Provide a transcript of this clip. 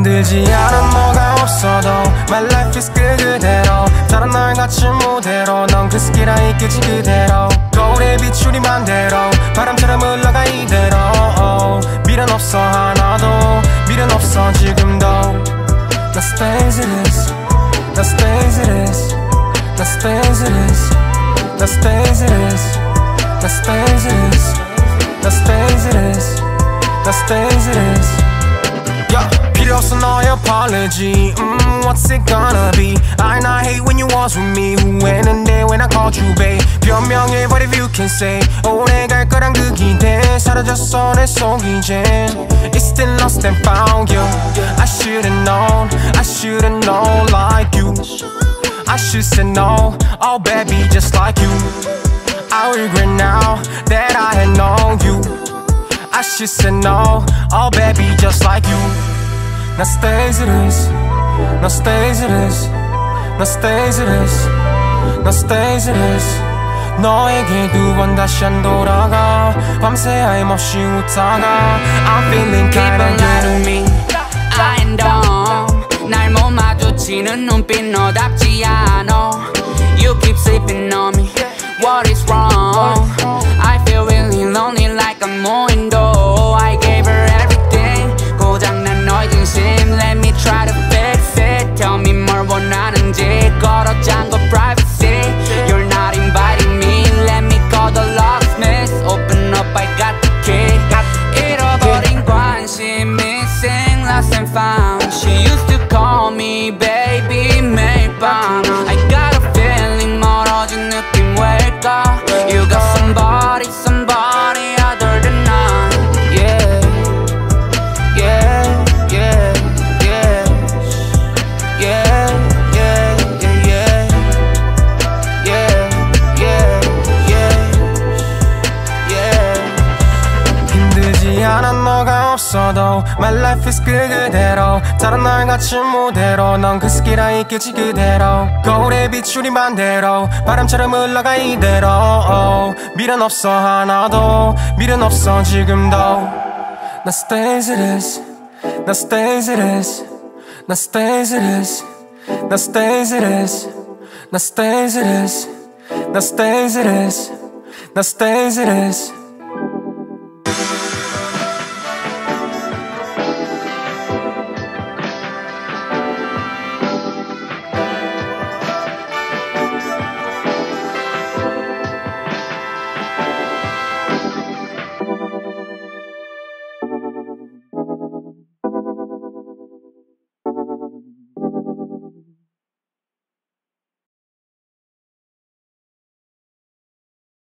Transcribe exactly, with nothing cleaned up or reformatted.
힘들지 않은 너가 없어도 My life is good 그대로 다른 날 같이 무대로 넌 그 스키라 이끄지 그대로 거울에 비추니 맘대로 바람처럼 흘러가 이대로 미련 없어 하나도 미련 없어 지금도 나 stays it is 나 stays it is 나 stays it is 나 stays it is 나 stays it is 나 stays it is 나 stays it is yeah. 필요 없어 너의 apology mm, What's it gonna be I not hate when you was with me 후회했는데 when I called you babe 변명해 but if you can say 오래 갈 거란 그 기대 사라졌어 내 속 이제 It's still lost and found you I should've known I should've known like you I should say no Oh baby just like you I regret now that I had known you I should say no Oh baby just like you 나 stays it is 나 stays it is 나 stays it is 나 stays it is 너에게 두 번 다시 안 돌아가 밤새 하염없이 웃다가 I'm feeling kinda good I am dumb 날 못 마주치는 눈빛 너답지 않아 You keep sleeping on me What is wrong I feel really lonely like I'm moving though I gave her everything 고장난 너의 진심 Let me try to fix it Tell me 뭘 원하는지 걸어 잠궈 privacy You're not inviting me Let me call the locksmith Open up I got the key 잃어버린 관심 Missing lost and found She used to call me baby 매일 밤 I got a feeling 멀어진 느낌 왜일까 You got somebody somebody other than I Yeah Yeah Yeah Yeah Yeah Yeah Yeah Yeah Yeah Yeah Yeah 힘들지 않아 너가 없어도 My life is good 그대로 다른 날 같이 무대로 넌 그 스키라 이끄지 그대로 거울에 비추니 반대로 바람처럼 흘러가 이대로 미련 없어 하나도 미련 없어 지금도 나 stays it is 나 stays it is 나 stays it is 나 stays it is 나 stays it is 나 stays it is 나 stays it is